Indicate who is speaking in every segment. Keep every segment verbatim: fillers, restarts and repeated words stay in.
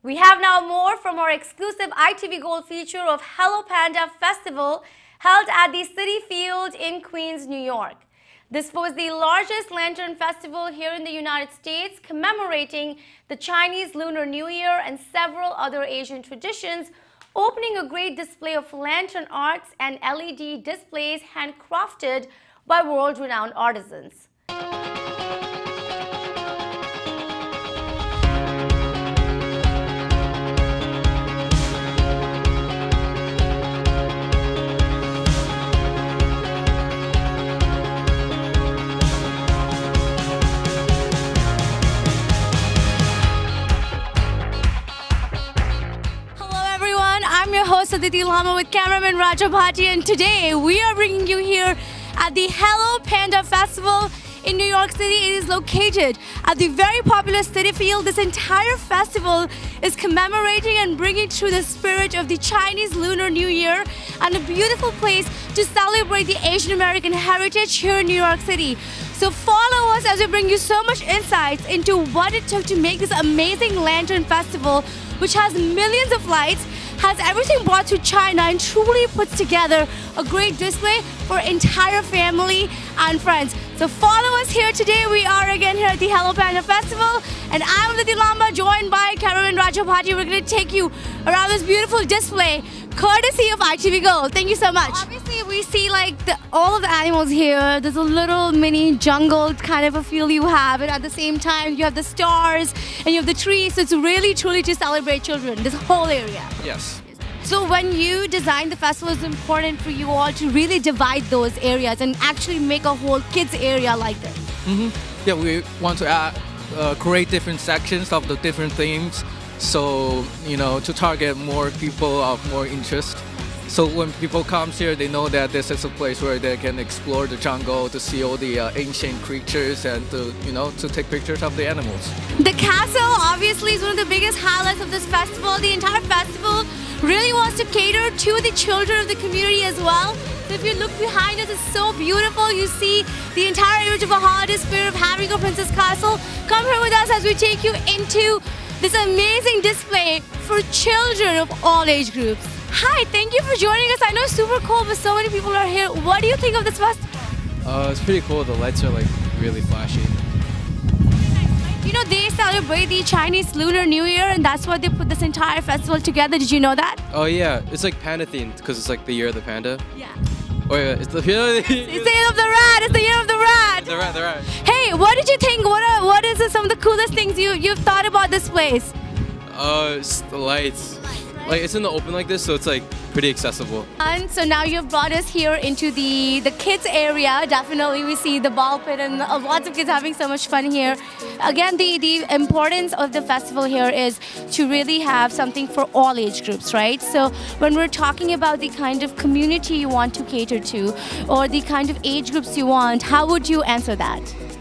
Speaker 1: We have now more from our exclusive I T V Gold feature of Hello Panda Festival held at the Citi Field in Queens, New York. This was the largest lantern festival here in the United States, commemorating the Chinese Lunar New Year and several other Asian traditions, opening a great display of lantern arts and L E D displays handcrafted by world-renowned artisans. I'm your host Aditi Lama with cameraman Raja Bhati, and today we are bringing you here at the Hello Panda Festival in New York City. It is located at the very popular Citi Field. This entire festival is commemorating and bringing through the spirit of the Chinese Lunar New Year, and a beautiful place to celebrate the Asian American heritage here in New York City. So follow us as we bring you so much insights into what it took to make this amazing lantern festival, which has millions of lights, has everything brought to China, and truly puts together a great display for entire family and friends. So follow us here today. We are again here at the Hello Panda Festival, and I'm Aditi Lamba, joined by cameraman Raja Bhati. We're going to take you around this beautiful display, courtesy of I T V Gold. Thank you so much. Obviously, we see like the, all of the animals here. There's a little mini jungle kind of a feel you have, and at the same time, you have the stars and you have the trees. So it's really, truly to celebrate children, this whole area.
Speaker 2: Yes.
Speaker 1: So when you design the festival, it's important for you all to really divide those areas and actually make a whole kids area like this.
Speaker 2: Mm-hmm. Yeah, we want to add, uh, create different sections of the different themes, so you know, to target more people of more interest. So when people come here, they know that this is a place where they can explore the jungle, to see all the uh, ancient creatures, and to you know to take pictures of the animals.
Speaker 1: The castle obviously is one of the biggest highlights of this festival. The entire festival really wants to cater to the children of the community as well. So if you look behind us, it's so beautiful. You see the entire image of a holiday spirit of having a Princess Castle. Come here with us as we take you into this amazing display for children of all age groups. Hi, thank you for joining us. I know it's super cold, but so many people are here. What do you think of this festival?
Speaker 3: Uh, it's pretty cool. The lights are like really flashy.
Speaker 1: You know, they celebrate the Chinese Lunar New Year, and that's why they put this entire festival together. Did you know that?
Speaker 3: Oh yeah, it's like panda themed because it's like the year of the panda.
Speaker 1: Yeah.
Speaker 3: Oh yeah, it's the year of the,
Speaker 1: It's the year of the rat. It's the year of the rat.
Speaker 3: the rat. The rat.
Speaker 1: Hey, what did you think? What are, what is some of the coolest things you you've thought about this place?
Speaker 3: Uh, it's the lights. Like it's in the open like this, so it's like pretty accessible.
Speaker 1: And so now you've brought us here into the the kids area. Definitely, we see the ball pit and uh, lots of kids having so much fun here. Again, the the importance of the festival here is to really have something for all age groups, right? So when we're talking about the kind of community you want to cater to, or the kind of age groups you want, how would you answer that?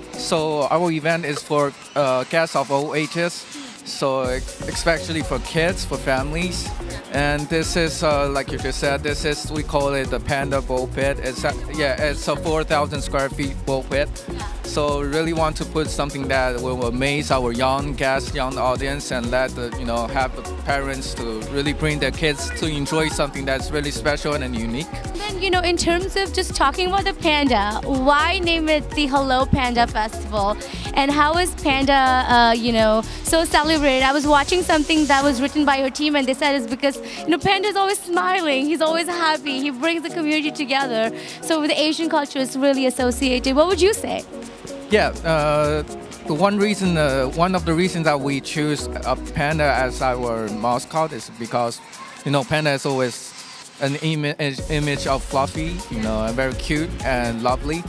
Speaker 2: So our event is for uh, guests of all ages. So especially for kids, for families, and this is uh, like you just said. This is, we call it the Panda Ball Pit. It's a, yeah, it's a four thousand square feet ball pit. So really want to put something that will amaze our young guests, young audience, and let the you know have the parents to really bring their kids to enjoy something that's really special and unique.
Speaker 1: Then, you know, in terms of just talking about the panda, why name it the Hello Panda Festival? And how is Panda, uh, you know, so celebrated? I was watching something that was written by your team, and they said it's because, you know, Panda is always smiling. He's always happy. He brings the community together. So with Asian culture, it's really associated. What would you say?
Speaker 2: Yeah, uh, the one reason, uh, one of the reasons that we choose a panda as our mascot is because, you know, panda is always an image image of fluffy, you know, and very cute and lovely.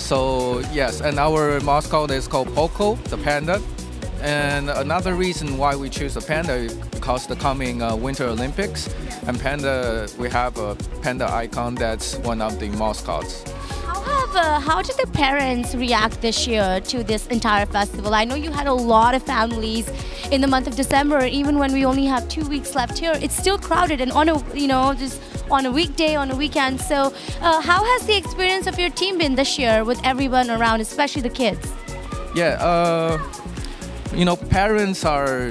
Speaker 2: So yes, and our mascot is called Poco, the panda. And another reason why we choose a panda is because the coming uh, Winter Olympics, and panda, we have a panda icon that's one of the mascots.
Speaker 1: How have uh, how did the parents react this year to this entire festival? I know you had a lot of families in the month of December. Even when we only have two weeks left here, it's still crowded, and on a you know just on a weekday, on a weekend. So, uh, how has the experience of your team been this year with everyone around, especially the kids?
Speaker 2: Yeah, uh, you know, parents are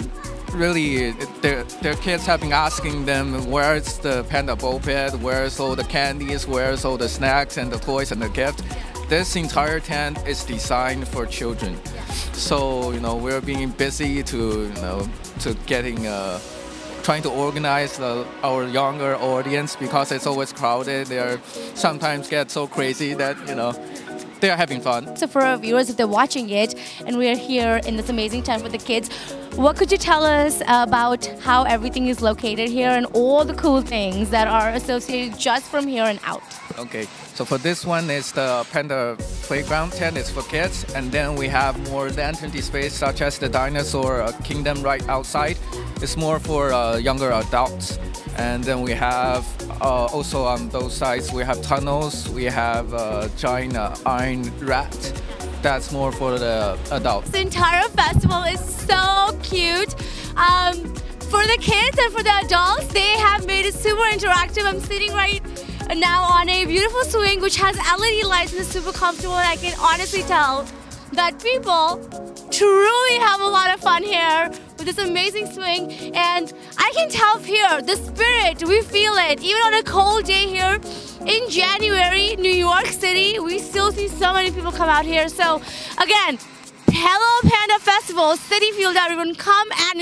Speaker 2: really, their, their kids have been asking them, where's the Panda moped, where's all the candies, where's all the snacks and the toys and the gifts. This entire tent is designed for children. So, you know, we're being busy to, you know, to getting, uh, trying to organize the, our younger audience because it's always crowded. They are sometimes get so crazy that, you know, they are having fun.
Speaker 1: So for our viewers, if they're watching it and we're here in this amazing tent with the kids, what could you tell us about how everything is located here and all the cool things that are associated just from here and out?
Speaker 2: Okay, so for this one, it's the Panda playground tent. It's for kids, and then we have more lantern displays such as the dinosaur uh, kingdom right outside. It's more for uh, younger adults. And then we have uh, also on those sides we have tunnels. We have a giant uh, iron rat. That's more for the adults.
Speaker 1: The entire festival is so cute. Um, for the kids and for the adults, they have made it super interactive. I'm sitting right now on a beautiful swing which has L E D lights and is super comfortable, and I can honestly tell that people truly have a lot of fun here with this amazing swing. And I can tell here, the spirit, we feel it. Even on a cold day here in January, New York City, we still see so many people come out here. So again, Hello Panda Festival, Citi Field, everyone come and